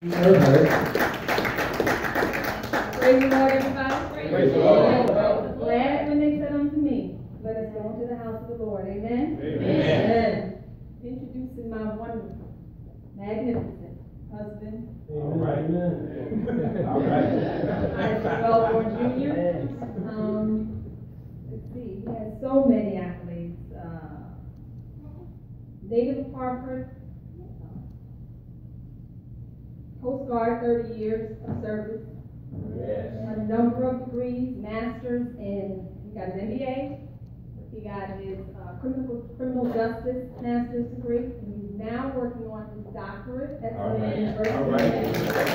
Praise the Lord, everybody. Praise the Lord. Glad when they said unto me, let us go into the house of the Lord. Amen? Amen. Introducing my wonderful, magnificent husband. All right. Amen. All right. Isaac Wellborn Jr. Let's see, he has so many accolades. Native of Hartford. Coast Guard, 30 years of service. Yes. A number of degrees, masters in, he got his MBA, he got his criminal justice master's degree, and he's now working on his doctorate at Stanford University. All right.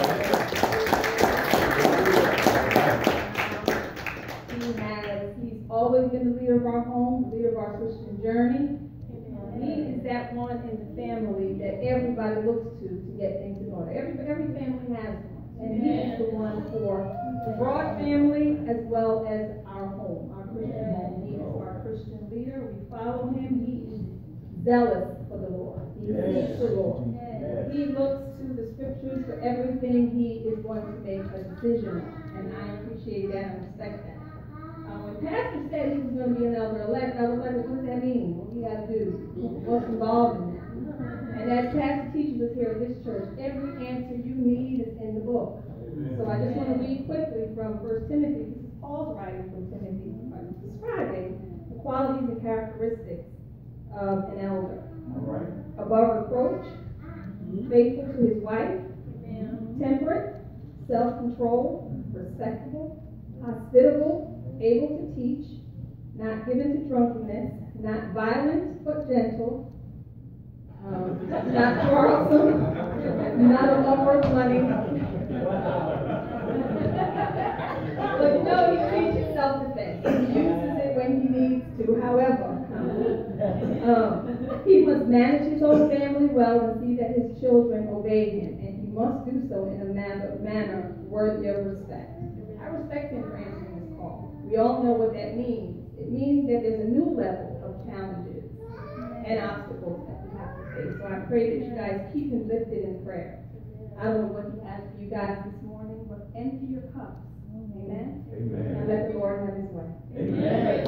He's always been the leader of our home, the leader of our Christian journey. He is that one in the family that everybody looks to get things in order. Every family has one. And he is the one for the broad family as well as our home, our Christian home. He is our Christian leader. We follow him. He is zealous for the Lord. He seeks the Lord. He looks to the scriptures for everything he is going to make a decision on. And I appreciate that and respect that. When Pastor said he was going to be an elder-elect, I was like, well, what does that mean? What do you got to do? What's involved in that? And as Pastor teaches us here at this church, every answer you need is in the book. So I just want to read quickly from 1 Timothy. This is Paul's writing from Timothy, describing the qualities and characteristics of an elder. All right. Above reproach, faithful to his wife, temperate, self-controlled, respectable, hospitable, able to teach, not given to drunkenness, not violent but gentle, not quarrelsome, not a lover of money. But no, he teaches self-defense. He uses it when he needs to. However, he must manage his own family well and see that his children obey him, and he must do so in a manner worthy of respect. I respect him for answering this call. We all know what that means. It means that there's a new level of challenges and obstacles that we have to face. So I pray that you guys keep him lifted in prayer. I don't know what he has for you guys this morning, but empty your cups. Amen? Amen. And let the Lord have his way. Amen.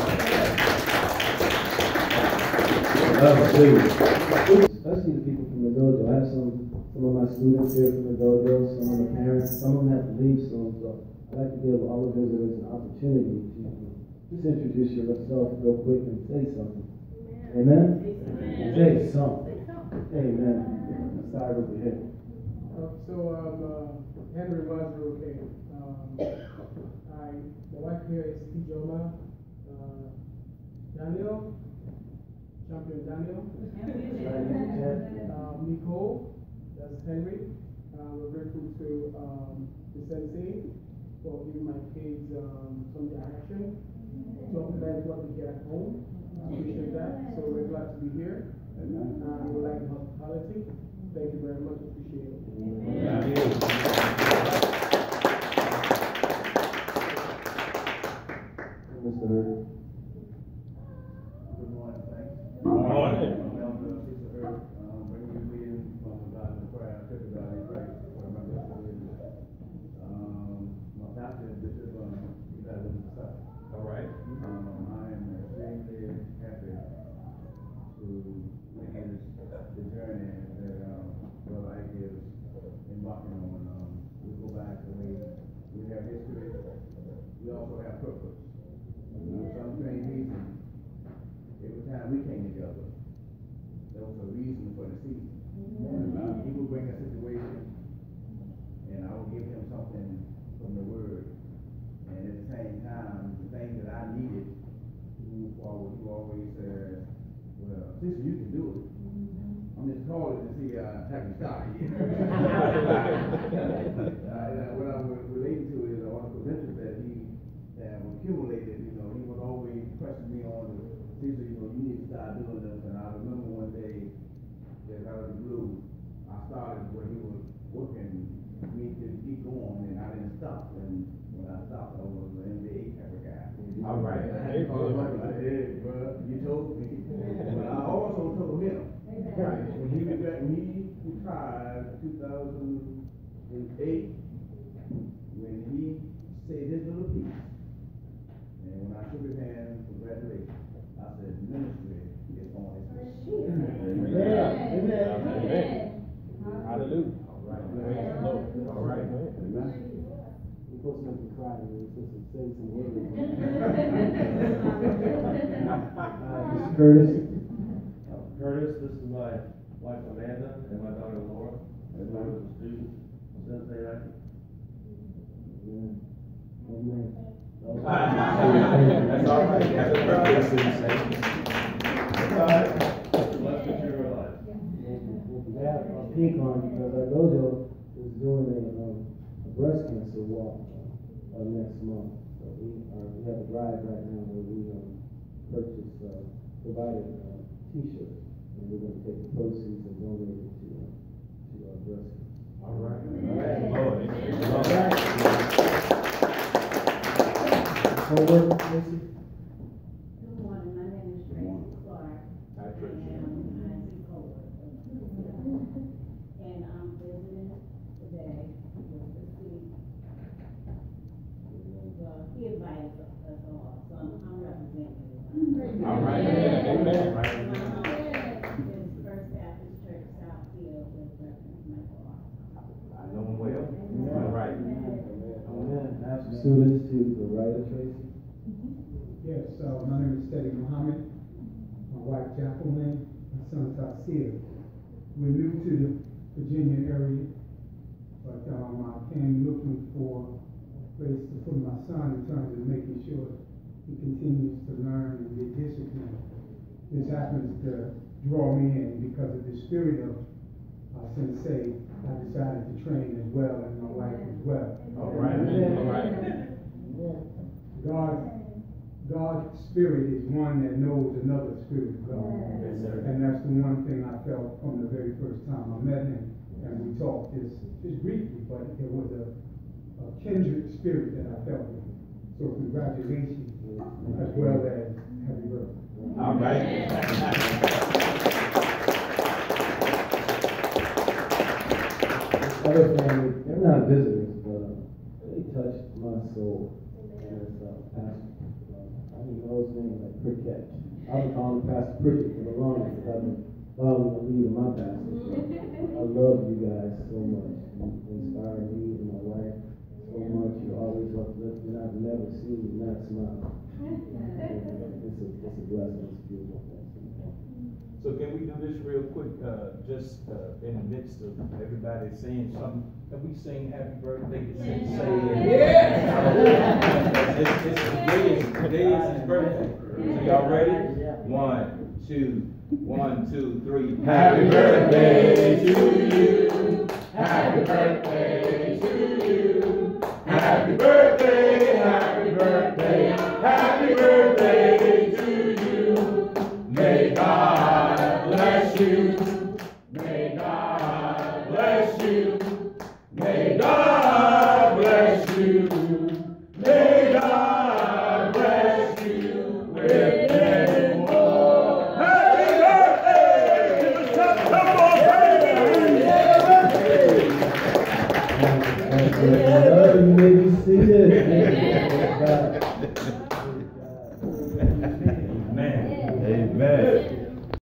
Especially the people from the dojo. I have some of my students here from the dojo, some of the parents, some of them have to leave soon, so I'd like to give all the visitors an opportunity to just introduce yourself real quick and say something. Amen? Amen. Say something. Amen. Let's start over here. Henry Wazir, okay. My wife here is Ijoma Daniel, Champion Daniel. Nicole, that's Henry. We're grateful to the sensei for giving my kids some direction. Talking about what we get at home. I appreciate that. So we're glad to be here. We like the hospitality. Thank you very much. Appreciate it. Mr. Hurd. Good morning, thanks. Good morning. Sister Hurd, bringing you in from God in prayer, to God in praise, for my sister my pastor is Bishop Evaluation Society. All right. I am extremely happy to witness the journey that Brother Ike is embarking on. We go back the way we have history, we also have purpose. Some strange reason, every time we came together, there was a reason for the season. He would bring a situation, and I would give him something from the Word. And at the same time, the thing that I needed to move forward, he always said, well, sister, you can do it. I'm just calling to see how you start. What I'm relating to is one of the credentials that he accumulated. He was always pressing me on to, sister, you need to start doing this. And I remember one day, that out of the blue, I started where he was working me to keep going, and I didn't stop. And when I stopped, I was an NBA type of guy. All right. I called him up and said, hey, bro, you told me. But I also told him. Right. When he retired in 2000, 8, when he said his little piece, and when I shook his hand, congratulations, I said, ministry is on its way. Amen. Hallelujah. All right. Praise the Lord. All right. Amen. We're supposed to make you cry, man. We're supposed to say some words. Mr. Curtis. Curtis, this is my wife Amanda and my daughter Laura. And I was a student of Cincinnati. Amen. Amen. That's all right. Happy birthday, Sensei. That's all right. Blessed that you're alive. We have a pink on because our dojo is doing a breast cancer walk next month. So we have a drive right now where we provided T-shirts, and we're going to take the proceeds and donate it to our breast cancer. All right. Lord. Homework, Tracy? Good morning, my name is Tracy Clark. Hi, Tracy. And I'm Nancy Cole. And I'm visiting today with the city. He invited us all, so I'm representing. All right. Amen. Right. It's First Baptist Church Southfield with Reverend Michael Arthur. I know him well. All right. Amen. Ask the students to the right of Tracy. Yes, my name is Steady Muhammad, my wife Jacqueline, my son Tassir. We're new to the Virginia area, but I came looking for a place to put my son in terms of making sure he continues to learn and get disciplined. This happens to draw me in because of the spirit of Sensei. I decided to train as well, and my wife as well. All right. All right. God's spirit is one that knows another spirit of God. Yes, sir. And that's the one thing I felt from the very first time I met him. And we talked just briefly, but there was a kindred spirit that I felt with him. So congratulations, as well as happy birthday. All right. Other family, they're not visitors, but they touched my soul as pastor. I didn't know his name, like Prickett. I would call him Pastor Prickett for the longest because I've been following the lead of my pastor. I love you guys so much. You inspire me and my wife so much. You're always uplifting. I've never seen you not smile. It's a blessing. It's beautiful. So can we do this real quick, just in the midst of everybody saying something? Can we sing happy birthday to Sensei? Today is his birthday. So y'all ready? 1, 2, 1, 2, 3. Happy birthday to you. Happy birthday to you. Happy birthday, happy birthday, happy birthday to you. May God bless you. May God bless you. May God bless you. May God bless you with many more. Happy birthday! Come on, You may be seated.